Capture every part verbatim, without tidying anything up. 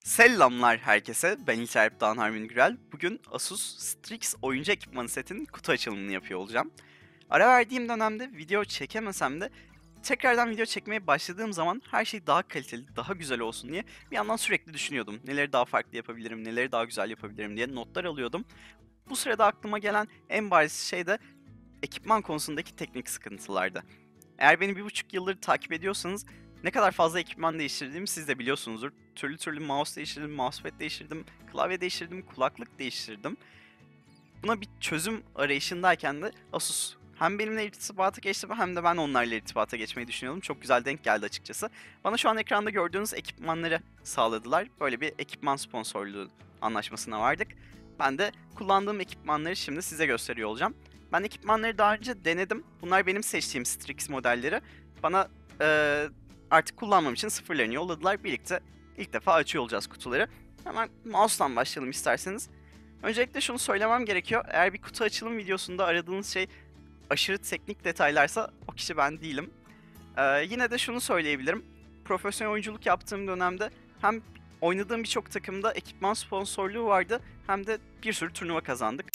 Selamlar herkese, ben İlker Alp'tan Harmin Gürel. Bugün Asus Strix oyuncu ekipmanı setinin kutu açılımını yapıyor olacağım. Ara verdiğim dönemde video çekemesem de tekrardan video çekmeye başladığım zaman her şey daha kaliteli, daha güzel olsun diye bir yandan sürekli düşünüyordum. Neleri daha farklı yapabilirim, neleri daha güzel yapabilirim diye notlar alıyordum. Bu sırada aklıma gelen en bariz şey de ekipman konusundaki teknik sıkıntılardı. Eğer beni bir buçuk yıldır takip ediyorsanız ne kadar fazla ekipman değiştirdiğimi siz de biliyorsunuzdur. Türlü türlü mouse değiştirdim, mousepad değiştirdim, klavye değiştirdim, kulaklık değiştirdim. Buna bir çözüm arayışındayken de Asus hem benimle irtibata geçti hem de ben onlarla irtibata geçmeyi düşünüyordum. Çok güzel denk geldi açıkçası. Bana şu an ekranda gördüğünüz ekipmanları sağladılar. Böyle bir ekipman sponsorluğu anlaşmasına vardık. Ben de kullandığım ekipmanları şimdi size gösteriyor olacağım. Ben ekipmanları daha önce denedim. Bunlar benim seçtiğim Strix modelleri. Bana e, artık kullanmam için sıfırlarını yolladılar. Birlikte ilk defa açıyor olacağız kutuları. Hemen mouse'dan başlayalım isterseniz. Öncelikle şunu söylemem gerekiyor. Eğer bir kutu açılım videosunda aradığınız şey aşırı teknik detaylarsa o kişi ben değilim. Ee, yine de şunu söyleyebilirim. Profesyonel oyunculuk yaptığım dönemde hem oynadığım birçok takımda ekipman sponsorluğu vardı hem de bir sürü turnuva kazandık.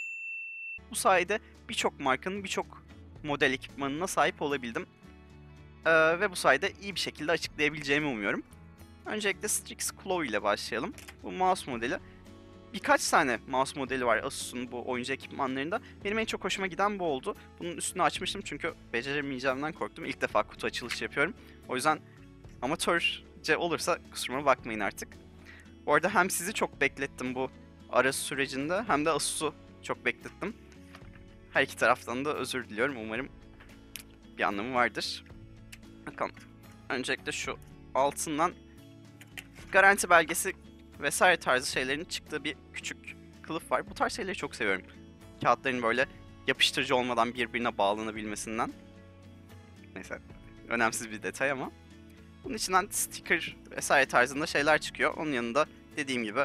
Bu sayede birçok markanın birçok model ekipmanına sahip olabildim. Ee, ve bu sayede iyi bir şekilde açıklayabileceğimi umuyorum. Öncelikle Strix Claw ile başlayalım. Bu mouse modeli. Birkaç tane mouse modeli var Asus'un bu oyuncu ekipmanlarında. Benim en çok hoşuma giden bu oldu. Bunun üstünü açmıştım çünkü beceremeyeceğimden korktum. İlk defa kutu açılışı yapıyorum. O yüzden amatörce olursa kusuruma bakmayın artık. Bu arada hem sizi çok beklettim bu ara sürecinde hem de Asus'u çok beklettim. Her iki taraftan da özür diliyorum. Umarım bir anlamı vardır. Bakalım. Öncelikle şu altından garanti belgesi vesaire tarzı şeylerin çıktığı bir küçük kılıf var. Bu tarz şeyleri çok seviyorum. Kağıtların böyle yapıştırıcı olmadan birbirine bağlanabilmesinden. Neyse, önemsiz bir detay ama. Bunun içinden sticker vesaire tarzında şeyler çıkıyor. Onun yanında dediğim gibi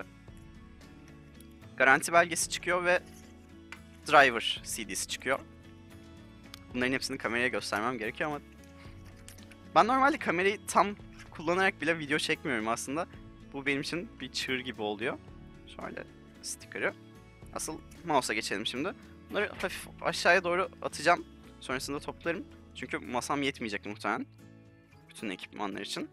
garanti belgesi çıkıyor ve driver C D'si çıkıyor. Bunların hepsini kameraya göstermem gerekiyor ama ben normalde kamerayı tam kullanarak bile video çekmiyorum aslında. Bu benim için bir çığır gibi oluyor. Şöyle sticker'ı. Asıl mouse'a geçelim şimdi. Bunları hafif aşağıya doğru atacağım. Sonrasında toplarım. Çünkü masam yetmeyecek muhtemelen. Bütün ekipmanlar için.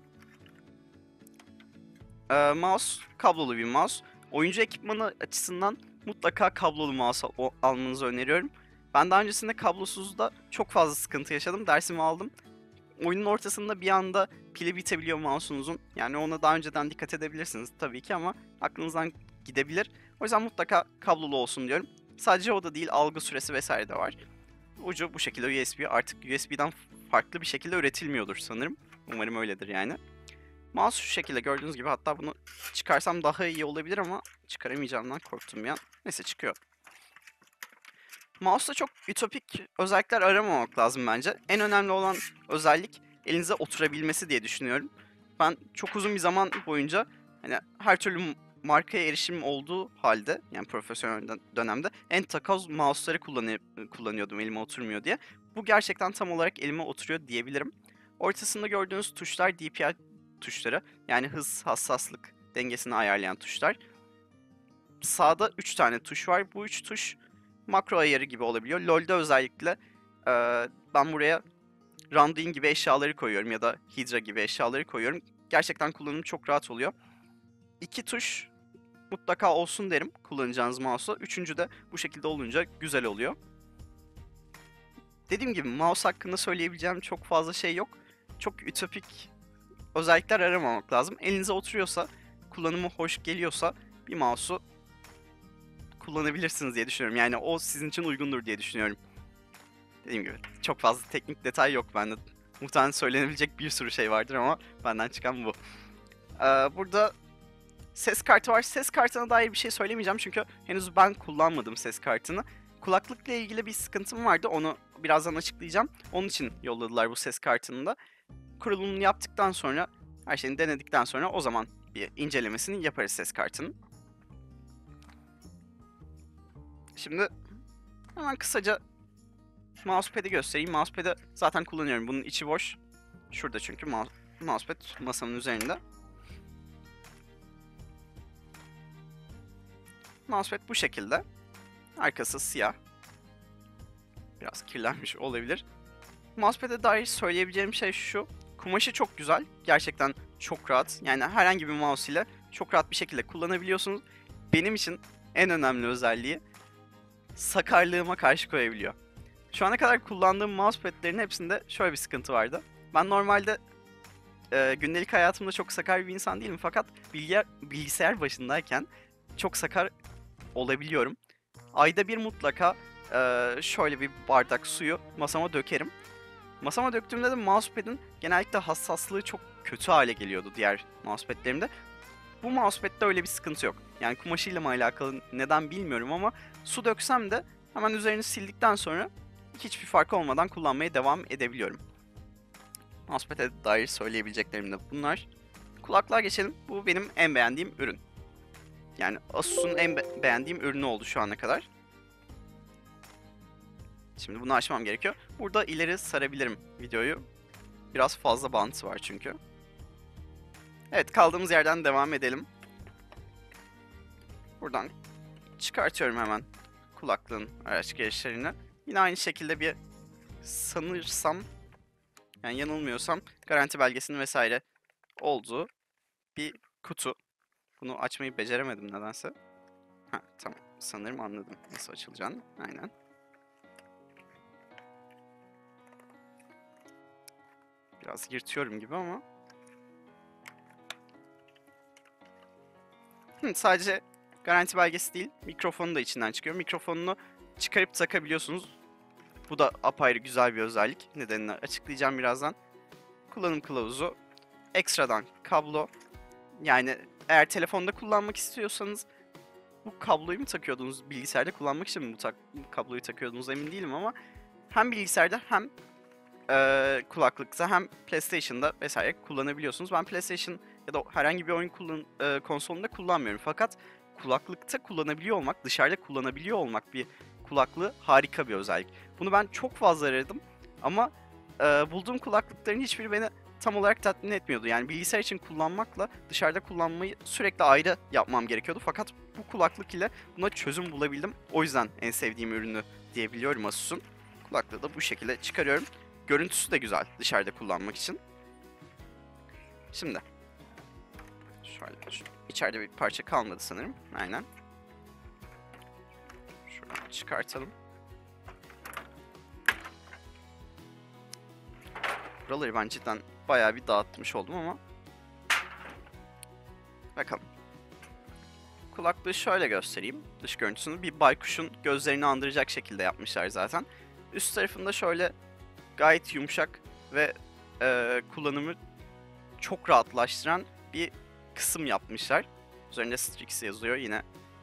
Ee, mouse, kablolu bir mouse. Oyuncu ekipmanı açısından mutlaka kablolu mouse al almanızı öneriyorum. Ben daha öncesinde kablosuzda çok fazla sıkıntı yaşadım. Dersimi aldım. Oyunun ortasında bir anda pili bitebiliyor mouse'unuzun. Yani ona daha önceden dikkat edebilirsiniz tabii ki ama aklınızdan gidebilir. O yüzden mutlaka kablolu olsun diyorum. Sadece o da değil, algı süresi vesaire de var. Ucu bu şekilde U S B. Artık U S B'den farklı bir şekilde üretilmiyordur sanırım. Umarım öyledir yani. Mouse şu şekilde gördüğünüz gibi, hatta bunu çıkarsam daha iyi olabilir ama çıkaramayacağımdan korktum bir an. Neyse, çıkıyor. Mouse'da çok ütopik özellikler aramamak lazım bence. En önemli olan özellik elinize oturabilmesi diye düşünüyorum. Ben çok uzun bir zaman boyunca hani her türlü markaya erişim olduğu halde, yani profesyonel dönemde en takoz mouse'ları kullanıyordum elime oturmuyor diye. Bu gerçekten tam olarak elime oturuyor diyebilirim. Ortasında gördüğünüz tuşlar D P I tuşları, yani hız, hassaslık dengesini ayarlayan tuşlar. Sağda üç tane tuş var. Bu üç tuş makro ayarı gibi olabiliyor. LoL'de özellikle e, ben buraya Randuin gibi eşyaları koyuyorum ya da Hydra gibi eşyaları koyuyorum. Gerçekten kullanımı çok rahat oluyor. İki tuş mutlaka olsun derim kullanacağınız mouse'a. Üçüncü de bu şekilde olunca güzel oluyor. Dediğim gibi mouse hakkında söyleyebileceğim çok fazla şey yok. Çok ütopik özellikler aramamak lazım. Elinize oturuyorsa, kullanımı hoş geliyorsa bir mouse'u kullanabilirsiniz diye düşünüyorum. Yani o sizin için uygundur diye düşünüyorum. Dediğim gibi çok fazla teknik detay yok bende. Muhtemelen söylenebilecek bir sürü şey vardır ama benden çıkan bu. Ee, burada ses kartı var. Ses kartına dair bir şey söylemeyeceğim çünkü henüz ben kullanmadım ses kartını. Kulaklıkla ilgili bir sıkıntım vardı. Onu birazdan açıklayacağım. Onun için yolladılar bu ses kartını da. Kurulumunu yaptıktan sonra, her şeyini denedikten sonra o zaman bir incelemesini yaparız ses kartının. Şimdi hemen kısaca mousepad'i göstereyim. Mousepad'i zaten kullanıyorum. Bunun içi boş. Şurada çünkü mousepad masamın üzerinde. Mousepad bu şekilde. Arkası siyah. Biraz kirlenmiş olabilir. Mousepad'e dair söyleyebileceğim şey şu. Kumaşı çok güzel. Gerçekten çok rahat. Yani herhangi bir mouse ile çok rahat bir şekilde kullanabiliyorsunuz. Benim için en önemli özelliği sakarlığıma karşı koyabiliyor. Şu ana kadar kullandığım mousepad'lerin hepsinde şöyle bir sıkıntı vardı. Ben normalde e, gündelik hayatımda çok sakar bir insan değilim fakat bilgisayar, bilgisayar başındayken çok sakar olabiliyorum. Ayda bir mutlaka e, şöyle bir bardak suyu masama dökerim. Masama döktüğümde de mousepad'in genellikle hassaslığı çok kötü hale geliyordu diğer mousepad'lerimde. Bu mousepad'de öyle bir sıkıntı yok. Yani kumaşıyla mı alakalı neden bilmiyorum ama su döksem de hemen üzerini sildikten sonra hiçbir fark olmadan kullanmaya devam edebiliyorum. Mousepad'e dair söyleyebileceklerim de bunlar. Kulaklığa geçelim. Bu benim en beğendiğim ürün. Yani Asus'un en be beğendiğim ürünü oldu şu ana kadar. Şimdi bunu açmam gerekiyor. Burada ileri sarabilirim videoyu. Biraz fazla bağıntısı var çünkü. Evet, kaldığımız yerden devam edelim. Buradan çıkartıyorum hemen kulaklığın araç girişlerini. Yine aynı şekilde bir sanırsam, yani yanılmıyorsam garanti belgesinin vesaire olduğu bir kutu. Bunu açmayı beceremedim nedense. Ha, tamam, sanırım anladım nasıl açılacağını. Aynen. Biraz yırtıyorum gibi ama. Hı, sadece garanti belgesi değil, mikrofonu da içinden çıkıyor. Mikrofonunu çıkarıp takabiliyorsunuz. Bu da apayrı güzel bir özellik. Nedenini açıklayacağım birazdan. Kullanım kılavuzu, ekstradan kablo. Yani eğer telefonda kullanmak istiyorsanız bu kabloyu mu takıyordunuz, bilgisayarda kullanmak için mi bu, tak bu kabloyu takıyordunuz emin değilim ama hem bilgisayarda hem e, kulaklıkta hem PlayStation'da vesaire kullanabiliyorsunuz. Ben PlayStation ya da herhangi bir oyun kullan e, konsolunda kullanmıyorum fakat kulaklıkta kullanabiliyor olmak, dışarıda kullanabiliyor olmak bir kulaklığı harika bir özellik. Bunu ben çok fazla aradım ama e, bulduğum kulaklıkların hiçbiri beni tam olarak tatmin etmiyordu. Yani bilgisayar için kullanmakla dışarıda kullanmayı sürekli ayrı yapmam gerekiyordu. Fakat bu kulaklık ile buna çözüm bulabildim. O yüzden en sevdiğim ürünü diyebiliyorum Asus'un. Kulaklığı da bu şekilde çıkarıyorum. Görüntüsü de güzel dışarıda kullanmak için. Şimdi şöyle, şu, içeride bir parça kalmadı sanırım. Aynen. Şuradan çıkartalım. Buraları ben cidden bayağı bir dağıtmış oldum ama bakalım. Kulaklığı şöyle göstereyim. Dış görüntüsünü bir baykuşun gözlerini andıracak şekilde yapmışlar zaten. Üst tarafında şöyle gayet yumuşak ve e, kullanımı çok rahatlaştıran bir kısım yapmışlar. Üzerinde Strix yazıyor yine.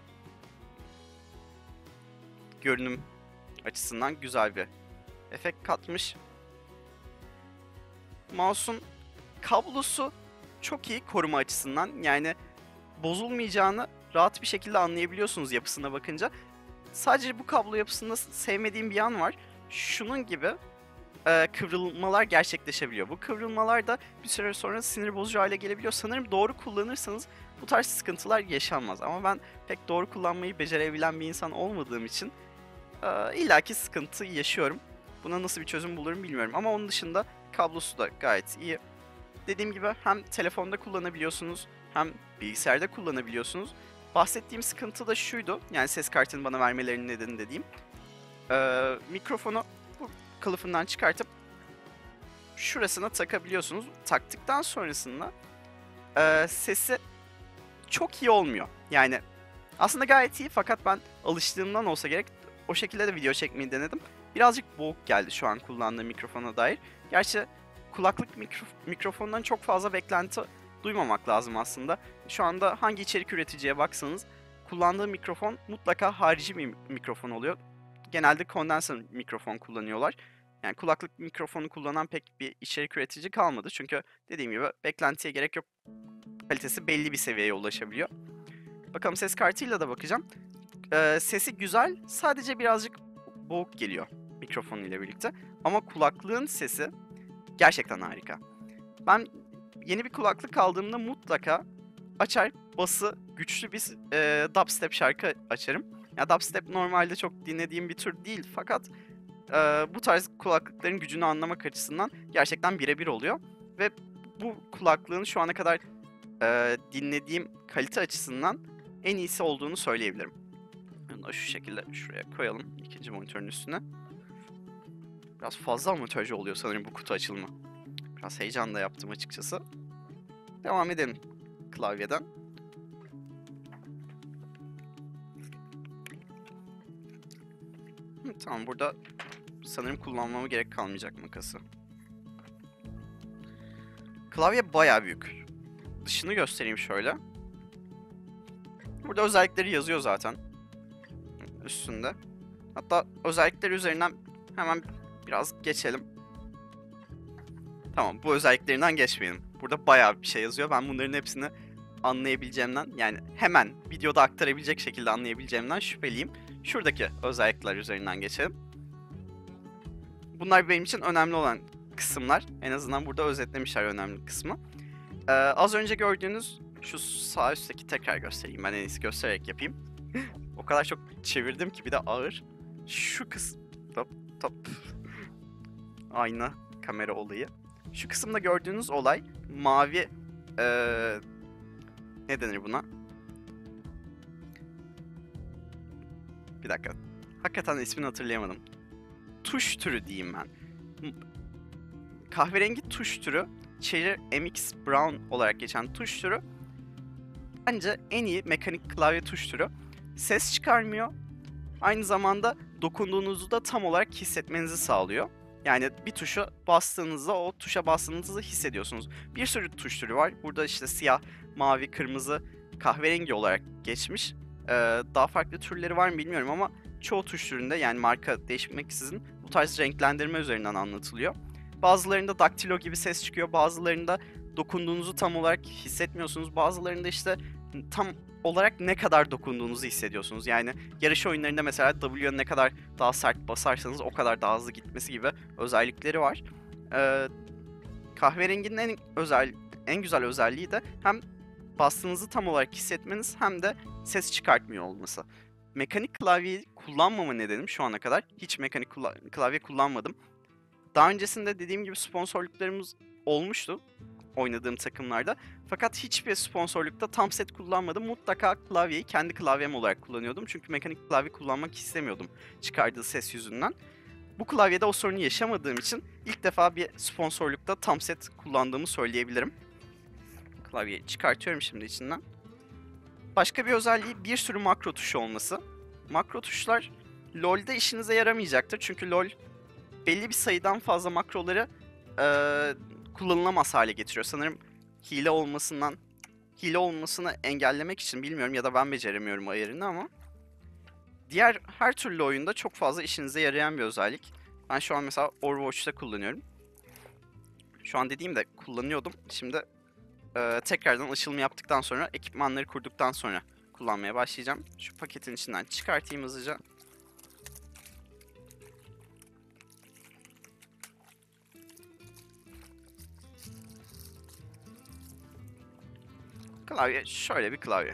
Görünüm açısından güzel bir efekt katmış. Mouse'un kablosu çok iyi koruma açısından. Yani bozulmayacağını rahat bir şekilde anlayabiliyorsunuz yapısına bakınca. Sadece bu kablo yapısında sevmediğim bir yan var. Şunun gibi e, kıvrılmalar gerçekleşebiliyor. Bu kıvrılmalar da bir süre sonra sinir bozucu hale gelebiliyor. Sanırım doğru kullanırsanız bu tarz sıkıntılar yaşanmaz. Ama ben pek doğru kullanmayı becerebilen bir insan olmadığım için e, illaki sıkıntı yaşıyorum. Buna nasıl bir çözüm bulurum bilmiyorum. Ama onun dışında kablosu da gayet iyi. Dediğim gibi hem telefonda kullanabiliyorsunuz hem bilgisayarda kullanabiliyorsunuz. Bahsettiğim sıkıntı da şuydu. Yani ses kartını bana vermelerinin nedeni dediğim. Ee, mikrofonu bu kılıfından çıkartıp şurasına takabiliyorsunuz. Taktıktan sonrasında e, sesi çok iyi olmuyor. Yani aslında gayet iyi fakat ben alıştığımdan olsa gerek o şekilde de video çekmeyi denedim. Birazcık boğuk geldi şu an kullandığım mikrofona dair. Gerçi kulaklık mikro mikrofondan çok fazla beklenti duymamak lazım aslında. Şu anda hangi içerik üreticiye baksanız kullandığı mikrofon mutlaka harici bir mikrofon oluyor. Genelde kondenser mikrofon kullanıyorlar. Yani kulaklık mikrofonu kullanan pek bir içerik üretici kalmadı. Çünkü dediğim gibi beklentiye gerek yok. Kalitesi belli bir seviyeye ulaşabiliyor. Bakalım ses kartıyla da bakacağım. Ee, sesi güzel, sadece birazcık boğuk geliyor mikrofon ile birlikte. Ama kulaklığın sesi gerçekten harika. Ben yeni bir kulaklık aldığımda mutlaka açar, bası güçlü bir e, dubstep şarkı açarım. Ya dubstep normalde çok dinlediğim bir tür değil fakat e, bu tarz kulaklıkların gücünü anlamak açısından gerçekten birebir oluyor. Ve bu kulaklığın şu ana kadar e, dinlediğim kalite açısından en iyisi olduğunu söyleyebilirim. Bunu da şu şekilde şuraya koyalım ikinci monitörün üstüne. Biraz fazla amatörce oluyor sanırım bu kutu açılımı. Biraz heyecan da yaptım açıkçası. Devam edelim klavyeden. Hı, tamam, burada sanırım kullanmama gerek kalmayacak makası. Klavye bayağı büyük. Dışını göstereyim şöyle. Burada özellikleri yazıyor zaten. Üstünde. Hatta özellikler üzerinden hemen biraz geçelim. Tamam, bu özelliklerinden geçmeyelim. Burada bayağı bir şey yazıyor. Ben bunların hepsini anlayabileceğimden, yani hemen videoda aktarabilecek şekilde anlayabileceğimden şüpheliyim. Şuradaki özellikler üzerinden geçelim. Bunlar benim için önemli olan kısımlar. En azından burada özetlemişler önemli kısmı. Ee, az önce gördüğünüz şu sağ üstteki, tekrar göstereyim. Ben en iyisi göstererek yapayım. O kadar çok çevirdim ki bir de ağır. Şu kısım... Top top. Ayna kamera olayı. Şu kısımda gördüğünüz olay mavi... Ee, ne denir buna? Bir dakika. Hakikaten ismini hatırlayamadım. Tuş türü diyeyim ben. Kahverengi tuş türü, Cherry M X Brown olarak geçen tuş türü bence en iyi mekanik klavye tuş türü. Ses çıkarmıyor. Aynı zamanda dokunduğunuzu da tam olarak hissetmenizi sağlıyor. Yani bir tuşa bastığınızda o tuşa bastığınızı hissediyorsunuz. Bir sürü tuş türü var. Burada işte siyah, mavi, kırmızı, kahverengi olarak geçmiş. Ee, daha farklı türleri var mı bilmiyorum ama çoğu tuş türünde, yani marka değişmeksizin, bu tarz renklendirme üzerinden anlatılıyor. Bazılarında daktilo gibi ses çıkıyor, bazılarında dokunduğunuzu tam olarak hissetmiyorsunuz, bazılarında işte tam olarak ne kadar dokunduğunuzu hissediyorsunuz. Yani yarış oyunlarında mesela W'ye ne kadar daha sert basarsanız o kadar daha hızlı gitmesi gibi özellikleri var. Ee, kahverenginin en özel, en güzel özelliği de hem bastığınızı tam olarak hissetmeniz hem de ses çıkartmıyor olması. Mekanik klavyeyi kullanmama nedenim şu ana kadar, hiç mekanik kula- klavye kullanmadım. Daha öncesinde dediğim gibi sponsorluklarımız olmuştu oynadığım takımlarda. Fakat hiçbir sponsorlukta tam set kullanmadım. Mutlaka klavyeyi kendi klavyem olarak kullanıyordum. Çünkü mekanik klavye kullanmak istemiyordum çıkardığı ses yüzünden. Bu klavyede o sorunu yaşamadığım için ilk defa bir sponsorlukta tam set kullandığımı söyleyebilirim. Klavyeyi çıkartıyorum şimdi içinden. Başka bir özelliği bir sürü makro tuşu olması. Makro tuşlar LoL'de işinize yaramayacaktır. Çünkü LoL belli bir sayıdan fazla makroları ee, kullanılamaz hale getiriyor. Sanırım hile olmasından, hile olmasını engellemek için, bilmiyorum ya da ben beceremiyorum ayarını ama diğer her türlü oyunda çok fazla işinize yarayan bir özellik. Ben şu an mesela Overwatch'ta kullanıyorum. Şu an dediğimde kullanıyordum. Şimdi e, tekrardan açılım yaptıktan sonra, ekipmanları kurduktan sonra kullanmaya başlayacağım. Şu paketin içinden çıkartayım hızlıca. Klavye şöyle bir klavye.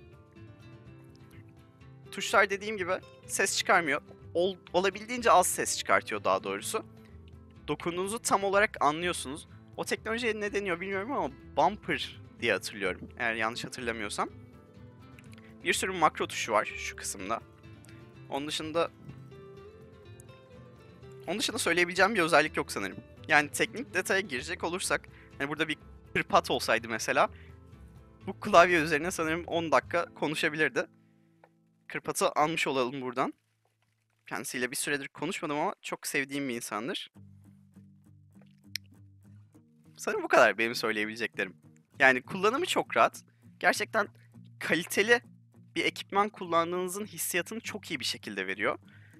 Tuşlar dediğim gibi ses çıkarmıyor. Ol, olabildiğince az ses çıkartıyor daha doğrusu. Dokunduğunuzu tam olarak anlıyorsunuz. O teknolojiye ne deniyor bilmiyorum ama bumper diye hatırlıyorum. Eğer yanlış hatırlamıyorsam. Bir sürü makro tuşu var şu kısımda. Onun dışında... Onun dışında söyleyebileceğim bir özellik yok sanırım. Yani teknik detaya girecek olursak... Yani burada bir kırpat olsaydı mesela... Bu klavye üzerine sanırım on dakika konuşabilirdi. Kırpat'ı almış olalım buradan. Kendisiyle bir süredir konuşmadım ama çok sevdiğim bir insandır. Sanırım bu kadar benim söyleyebileceklerim. Yani kullanımı çok rahat. Gerçekten kaliteli bir ekipman kullandığınızın hissiyatını çok iyi bir şekilde veriyor.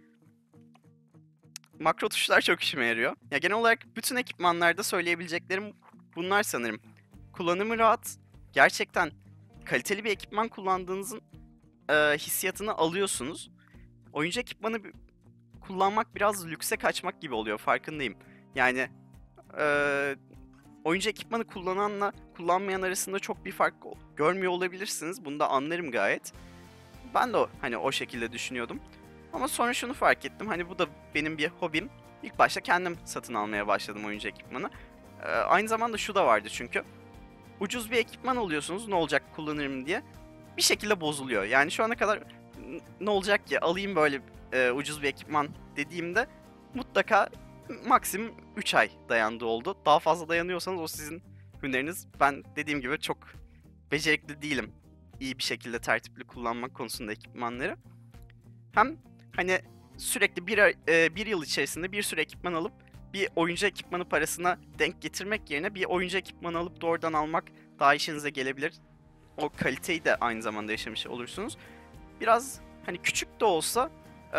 Makro tuşlar çok işime yarıyor. Ya genel olarak bütün ekipmanlarda söyleyebileceklerim bunlar sanırım. Kullanımı rahat. Gerçekten kaliteli bir ekipman kullandığınızın e, hissiyatını alıyorsunuz. Oyuncu ekipmanı kullanmak biraz lükse kaçmak gibi oluyor, farkındayım. Yani e, oyuncu ekipmanı kullananla kullanmayan arasında çok bir fark görmüyor olabilirsiniz. Bunu da anlarım gayet. Ben de o, hani o şekilde düşünüyordum. Ama sonra şunu fark ettim. Hani bu da benim bir hobim. İlk başta kendim satın almaya başladım oyuncu ekipmanı. Ee, aynı zamanda şu da vardı çünkü. Ucuz bir ekipman alıyorsunuz, ne olacak kullanırım diye. Bir şekilde bozuluyor. Yani şu ana kadar ne olacak ki alayım böyle e, ucuz bir ekipman dediğimde mutlaka maksimum üç ay dayandığı oldu. Daha fazla dayanıyorsanız o sizin hüneriniz. Ben dediğim gibi çok becerikli değilim iyi bir şekilde tertipli kullanmak konusunda ekipmanları. Hem hani sürekli bir, ay- e, bir yıl içerisinde bir sürü ekipman alıp bir oyuncu ekipmanı parasına denk getirmek yerine bir oyuncu ekipmanı alıp doğrudan almak daha işinize gelebilir. O kaliteyi de aynı zamanda yaşamış olursunuz. Biraz hani küçük de olsa e,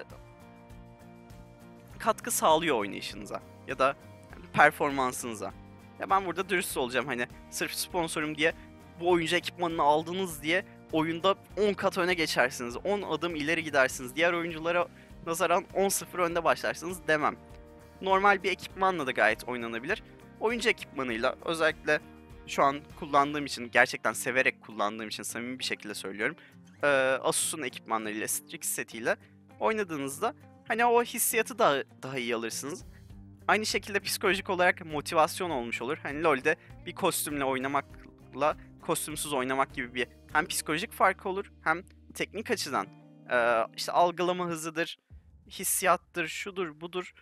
katkı sağlıyor oynayışınıza ya da performansınıza. Ya ben burada dürüst olacağım, hani sırf sponsorum diye bu oyuncu ekipmanını aldınız diye oyunda on kat öne geçersiniz, on adım ileri gidersiniz, diğer oyunculara nazaran on sıfır önde başlarsınız demem. Normal bir ekipmanla da gayet oynanabilir. Oyuncu ekipmanıyla özellikle şu an kullandığım için, gerçekten severek kullandığım için samimi bir şekilde söylüyorum. Ee, Asus'un ekipmanlarıyla, Strix setiyle oynadığınızda hani o hissiyatı da daha iyi alırsınız. Aynı şekilde psikolojik olarak motivasyon olmuş olur. Hani LoL'de bir kostümle oynamakla kostümsüz oynamak gibi bir hem psikolojik fark olur hem teknik açıdan e, işte algılama hızıdır, hissiyattır, şudur budur.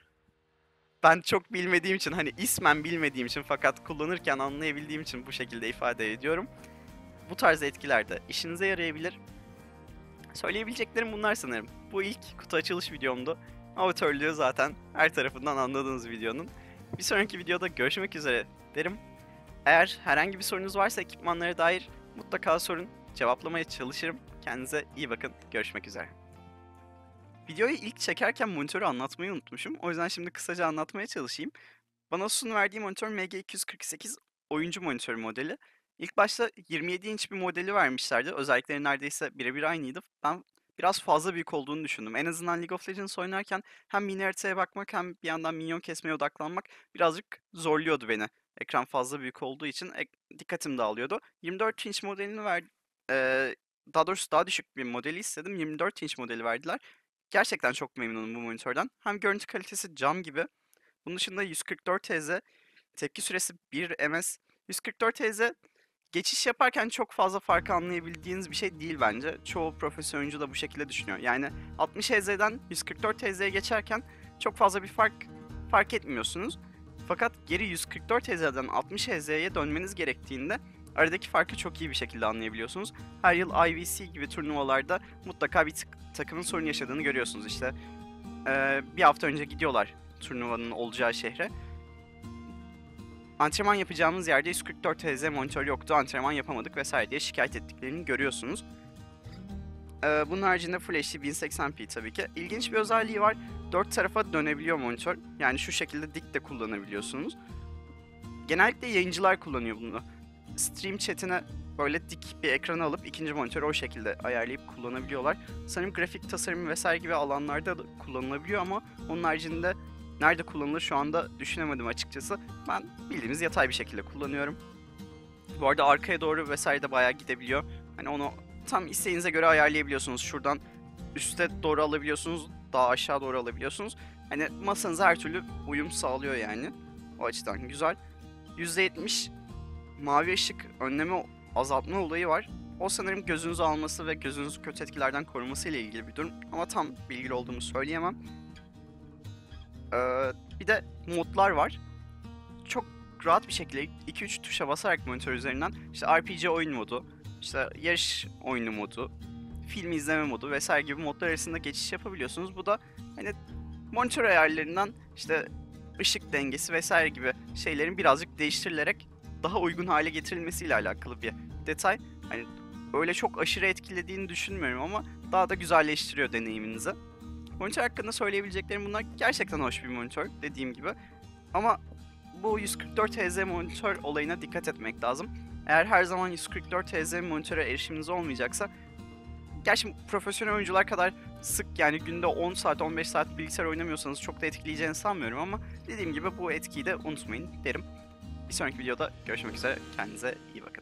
Ben çok bilmediğim için, hani ismen bilmediğim için fakat kullanırken anlayabildiğim için bu şekilde ifade ediyorum. Bu tarz etkiler de işinize yarayabilir. Söyleyebileceklerim bunlar sanırım. Bu ilk kutu açılış videomdu. Amatörlüğü zaten her tarafından anladığınız videonun. Bir sonraki videoda görüşmek üzere derim. Eğer herhangi bir sorunuz varsa ekipmanlara dair mutlaka sorun. Cevaplamaya çalışırım. Kendinize iyi bakın. Görüşmek üzere. Videoyu ilk çekerken monitörü anlatmayı unutmuşum. O yüzden şimdi kısaca anlatmaya çalışayım. Bana Asus'un verdiği monitör M G iki yüz kırk sekiz oyuncu monitörü modeli. İlk başta yirmi yedi inç bir modeli vermişlerdi. Özellikleri neredeyse birebir aynıydı. Ben biraz fazla büyük olduğunu düşündüm. En azından League of Legends oynarken hem mini haritaya bakmak hem bir yandan minyon kesmeye odaklanmak birazcık zorluyordu beni. Ekran fazla büyük olduğu için ek- dikkatim dağılıyordu. yirmi dört inç modelini ver, eee, daha doğrusu daha düşük bir modeli istedim. yirmi dört inç modeli verdiler. Gerçekten çok memnunum bu monitörden. Hem görüntü kalitesi cam gibi. Bunun dışında yüz kırk dört Hz, tepki süresi bir ms. yüz kırk dört Hz geçiş yaparken çok fazla farkı anlayabildiğiniz bir şey değil bence. Çoğu profesyonel oyuncu da bu şekilde düşünüyor. Yani altmış Hz'den yüz kırk dört Hz'ye geçerken çok fazla bir fark fark etmiyorsunuz. Fakat geri yüz kırk dört Hz'den altmış Hz'ye dönmeniz gerektiğinde aradaki farkı çok iyi bir şekilde anlayabiliyorsunuz. Her yıl I V C gibi turnuvalarda mutlaka bir takımın sorun yaşadığını görüyorsunuz. İşte ee, bir hafta önce gidiyorlar turnuvanın olacağı şehre. Antrenman yapacağımız yerde yüz kırk dört Hz monitör yoktu, antrenman yapamadık vesaire diye şikayet ettiklerini görüyorsunuz. Ee, bunun haricinde Full H D bin seksen p tabii ki. İlginç bir özelliği var. Dört tarafa dönebiliyor monitör. Yani şu şekilde dik de kullanabiliyorsunuz. Genellikle yayıncılar kullanıyor bunu. Stream chatine böyle dik bir ekran alıp ikinci monitörü o şekilde ayarlayıp kullanabiliyorlar. Sanırım grafik tasarımı vesaire gibi alanlarda da kullanılabiliyor ama onun haricinde nerede kullanılır şu anda düşünemedim açıkçası. Ben bildiğimiz yatay bir şekilde kullanıyorum. Bu arada arkaya doğru vesaire de bayağı gidebiliyor. Hani onu tam isteğinize göre ayarlayabiliyorsunuz. Şuradan üste doğru alabiliyorsunuz, daha aşağı doğru alabiliyorsunuz. Hani masanıza her türlü uyum sağlıyor yani. O açıdan güzel. yüzde yetmiş mavi ışık önleme azaltma olayı var. O sanırım gözünüzü alması ve gözünüzü kötü etkilerden koruması ile ilgili bir durum. Ama tam bilgili olduğumu söyleyemem. Ee, bir de modlar var. Çok rahat bir şekilde iki üç tuşa basarak monitör üzerinden işte R P G oyun modu, işte yarış oyunu modu, film izleme modu vesaire gibi modlar arasında geçiş yapabiliyorsunuz. Bu da hani monitör ayarlarından işte ışık dengesi vesaire gibi şeylerin birazcık değiştirilerek daha uygun hale getirilmesiyle alakalı bir detay. Hani öyle çok aşırı etkilediğini düşünmüyorum ama daha da güzelleştiriyor deneyiminizi. Monitör hakkında söyleyebileceklerim bunlar. Gerçekten hoş bir monitör dediğim gibi. Ama bu yüz kırk dört Hz monitör olayına dikkat etmek lazım. Eğer her zaman yüz kırk dört Hz monitöre erişiminiz olmayacaksa, gerçi profesyonel oyuncular kadar sık, yani günde on saat on beş saat bilgisayar oynamıyorsanız çok da etkileyeceğini sanmıyorum ama dediğim gibi bu etkiyi de unutmayın derim. Bir sonraki videoda görüşmek üzere. Kendinize iyi bakın.